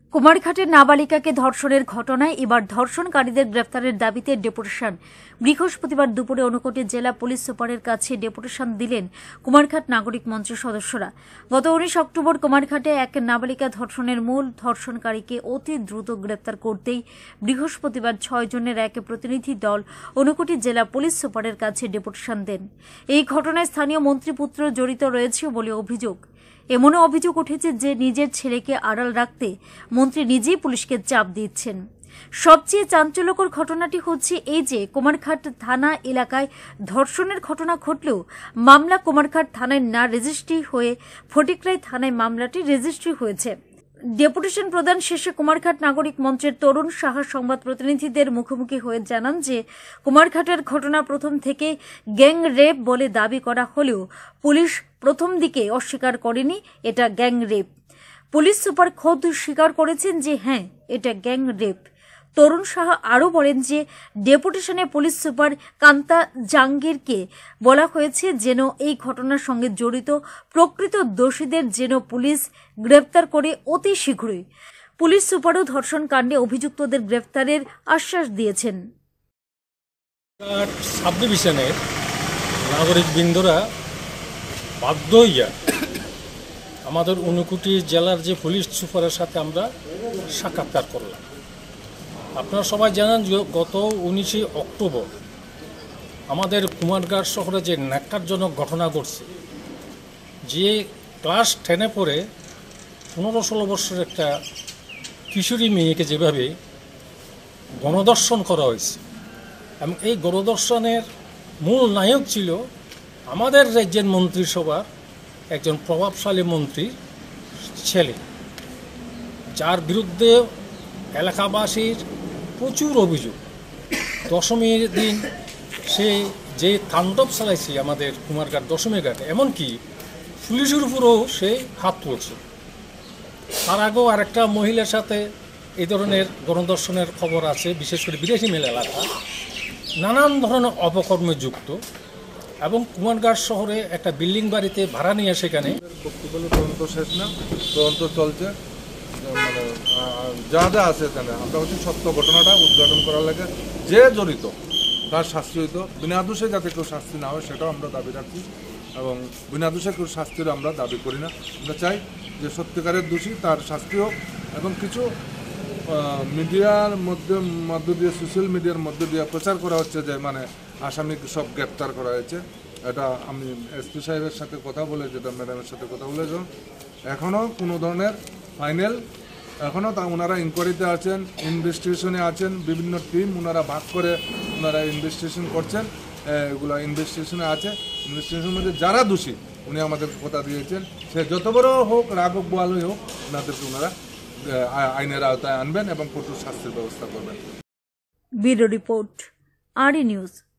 কুমারঘাটের নাবালিকাকে ধর্ষণের ঘটনায় এবার ধর্ষণকারীদের গ্রেফতারের দাবিতে ডেপুটেশন। বৃহস্পতিবার দুপুরে ঊনকোটি জেলা পুলিশ সুপারের কাছে ডেপুটেশন দিলেন কুমারঘাট নাগরিক মঞ্চের সদস্যরা। গত 19 অক্টোবর কুমারঘাটে এক নাবালিকা ধর্ষণের মূল ধর্ষণকারীকে অতি দ্রুত গ্রেফতার করতেই বৃহস্পতিবার 6 জনের এক প্রতিনিধি দল ঊনকোটি জেলা পুলিশ সুপারের কাছে ডেপুটেশন দেন। এই ঘটনায় স্থানীয় মন্ত্রীপুত্র জড়িত রয়েছে বলে অভিযোগ। এমনও অভিযোগ উঠেছে যে নিজের ছেলেকে আড়াল রাখতে মন্ত্রী নিজেই পুলিশকে চাপ দিচ্ছেন। সবচেয়ে চাঞ্চল্যকর ঘটনাটি হচ্ছে এই যে কুমারঘাট থানা এলাকায় ধর্ষণের ঘটনা ঘটলেও মামলা কুমারঘাট থানায় না রেজিস্ট্রি হয়ে ফটিকরাই থানায় মামলাটি রেজিস্ট্রি হয়েছে। ডেপুটেশন প্রদান শেষে কুমারঘাট নাগরিক মঞ্চের তরুণ সাহা সংবাদ প্রতিনিধিদের মুখোমুখি হয়ে জানান যে কুমারঘাটের ঘটনা প্রথম থেকে গ্যাং রেপ বলে দাবি করা হলেও পুলিশ প্রথম দিকে অস্বীকার করেনি এটা গ্যাং রেপ। পুলিশ সুপার খোদ স্বীকার করেছেন যে হ্যাঁ, এটা গ্যাং রেপ। তরুণ সাহা আরও বলেন যে ডেপুটেশনে পুলিশ সুপার কান্তা জাঙ্গিরকে বলা হয়েছে যেন এই ঘটনার সঙ্গে জড়িত প্রকৃত দোষীদের যেন পুলিশ গ্রেফতার করে অতি শীঘ্রই। পুলিশ সুপারও ধর্ষণ কাণ্ডে অভিযুক্তদের গ্রেফতারের আশ্বাস দিয়েছেন। সাব ডিভিশনের নাগরিক বৃন্দরা বাধ্য হইয়া আমাদের ঊনকোটি জেলার যে পুলিশ সুপারের সাথে আমরা সাক্ষাৎকার করলাম। আপনারা সবাই জানেন যে গত 19 অক্টোবর আমাদের কুমারঘাট শহরে যে ন্যাক্কারজনক ঘটনা ঘটছে, যে ক্লাস 10-এ পড়ে 15-16 বছরের একটা কিশোরী মেয়েকে যেভাবে গণধর্ষণ করা হয়েছে এবং এই গণধর্ষণের মূল নায়ক ছিল আমাদের রাজ্যের মন্ত্রিসভার একজন প্রভাবশালী মন্ত্রীর ছেলে, যার বিরুদ্ধে এলাকাবাসীর প্রচুর অভিযোগ। দশমীর দিন সে যে তাণ্ডব চালাইছে আমাদের কুমারঘাট দশমী ঘাটে, এমনকি পুলিশের উপরেও সে হাত তুলছে। তার আগেও আরেকটা মহিলার সাথে এই ধরনের গণধর্ষণের খবর আছে, বিশেষ করে বিদেশি মেল এলাকা, নানান ধরনের অপকর্মে যুক্ত। এবং কুমারঘাট শহরে একটা বিল্ডিং বাড়িতে ভাড়া নিয়ে সেখানে তদন্ত শেষ না, তদন্ত চলছে। মানে যা যা আছে এখানে আমরা হচ্ছে সত্য ঘটনাটা উদ্ঘাটন করার লাগে যে জড়িত তার শাস্তি হইতো, বিনা দোষে যাতে কেউ শাস্তি না হয় সেটাও আমরা দাবি রাখছি। এবং বিনা দোষে কেউ শাস্তির আমরা দাবি করি না। আমরা চাই যে সত্যিকারের দোষী তার শাস্তি হোক। এবং কিছু মিডিয়ার মধ্য দিয়ে, সোশ্যাল মিডিয়ার মধ্য দিয়ে প্রচার করা হচ্ছে যে মানে আসামি সব গ্রেপ্তার করা হয়েছে। এটা আমি এসপি সাহেবের সাথে কথা বলে, যেটা ম্যাডামের সাথে কথা বলেছিলাম, এখনও কোনো ধরনের ফাইনাল, এখনও ওনারা ইনকোয়ারিতে আছেন, ইনভেস্টিগেশনে আছেন। বিভিন্ন টিম ওনারা ভাগ করে ওনারা ইনভেস্টিগেশন করছেন। এগুলো ইনভেস্টিগেশনে আছে। ইনভেস্টিগেশনের মধ্যে যারা দোষী উনি আমাদের কথা দিয়েছেন, সে যত বড় হোক, রাঘব বোয়ালই হোক, ওনাদেরকে ওনারা আইনের আওতায় আনবেন এবং কঠোর শাস্তির ব্যবস্থা করবেন। Bureau report, RE news.